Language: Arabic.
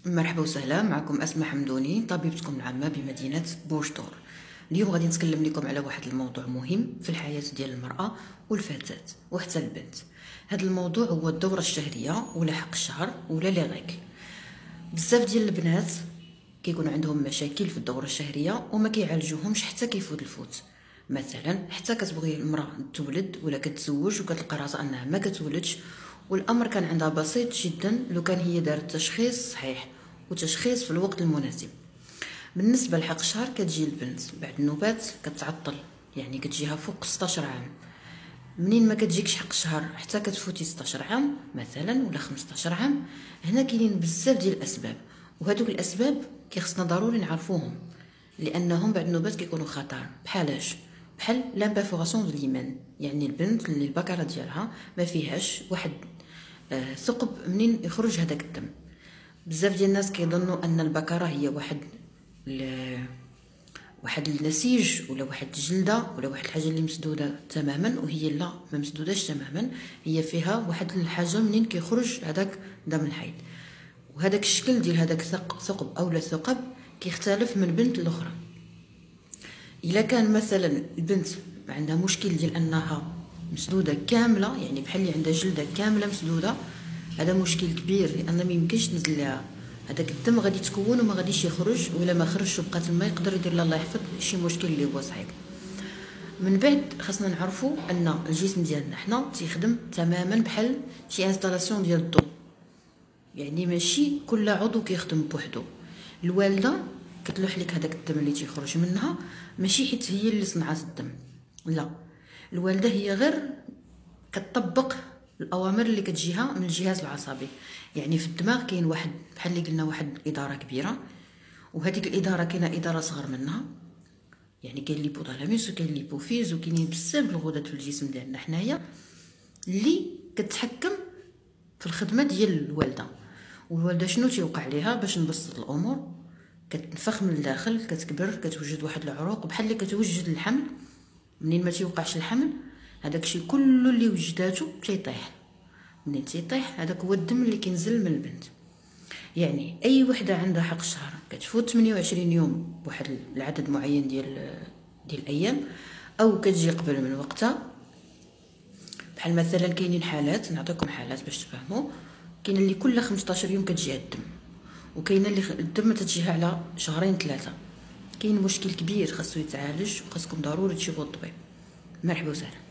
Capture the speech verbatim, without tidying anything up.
مرحبا وسهلا، معكم أسماء حمدوني، طبيبتكم العامة بمدينة بوشتور. اليوم غادي نتكلم لكم على واحد الموضوع مهم في الحياة ديال المرأة والفتاة وحتى البنت. هذا الموضوع هو الدورة الشهرية ولا حق الشهر ولا لي ريغل. بزاف ديال البنات كيكون عندهم مشاكل في الدورة الشهرية وما كيعالجوهمش حتى كيفوت الفوت. مثلا حتى كتبغي المرأة تولد ولا كتزوج وكتلقى راسها انها ما كتولدش، والامر كان عندها بسيط جدا لو كان هي دارت تشخيص صحيح وتشخيص في الوقت المناسب. بالنسبه لحق الشهر كتجي البنت بعد النوبات كتعطل، يعني كتجيها فوق ستة عشر عام. منين ما كتجيكش حق الشهر حتى كتفوتي ستة عام مثلا ولا خمسطاش عام، هنا كاينين بزاف ديال الاسباب، وهذوك الاسباب كيخصنا ضروري نعرفوهم لانهم بعد النوبات كيكونوا خطر. بحالاش؟ بحال لامبافوراسيون دو ليمان، يعني البنت اللي البكره ديالها ما فيهاش واحد آه ثقب منين يخرج هذاك الدم. بزاف ديال الناس كيظنوا ان البكره هي واحد واحد النسيج ولا واحد الجلده ولا واحد الحاجه اللي مسدوده تماما، وهي لا، ما مسدوداش تماما، هي فيها واحد الحاجه منين كيخرج هذاك دم الحيض. وهذاك الشكل ديال هذاك الثقب اولا الثقب كيختلف من بنت الاخرى. الا كان مثلا البنت عندها مشكل ديال انها مسدوده كامله، يعني بحال اللي عندها جلده كامله مسدوده، هذا مشكل كبير لان ما يمكنش تنزل لها هذاك الدم، غادي تكون وما غاديش يخرج، ولا ما خرجش وبقى تما يقدر يدير لها الله يحفظ شي مشكل اللي هو صعيب. من بعد خاصنا نعرفوا ان الجسم ديالنا حنا تيخدم تماما بحال شي انستالاسيون ديال الضوء، يعني ماشي كل عضو كيخدم بوحدو. الوالده كتلوح لك هذاك الدم اللي تيخرج منها ماشي حيت هي اللي صنعات الدم، لا، الوالده هي غير كتطبق الاوامر اللي كتجيها من الجهاز العصبي. يعني في الدماغ كاين واحد بحال اللي قلنا واحد الاداره كبيره، وهذيك الاداره كاينه اداره صغر منها، يعني كاين ليبوثالاموس وكاين ليبوفيز وكاينين بزاف الغدد في الجسم ديالنا حنايا اللي كتحكم في الخدمه ديال الوالده. والوالده شنو تيوقع ليها؟ باش نبسط الامور، كتنفخ من الداخل، كتكبر، كتوجد واحد العروق بحال اللي كتوجد الحمل. منين ما تيوقعش الحمل هذاك الشيء كله اللي وجداتو تيطيح. منين تيطيح هذاك هو الدم اللي كينزل من البنت. يعني اي وحده عندها حق الشهر كتفوت ثمانية وعشرين يوم بواحد العدد معين ديال ديال الايام، او كتجي قبل من وقتها. بحال مثلا كاينين حالات، نعطيكم حالات باش تفهموا، كاين اللي كل خمسطاش يوم كتجيها الدم، وكاينه اللي الدم تتجيها على شهرين ثلاثه. كاين مشكل كبير خاصو يتعالج، وخاصكم ضروري تشوفوا الطبيب. مرحبا وسهلا.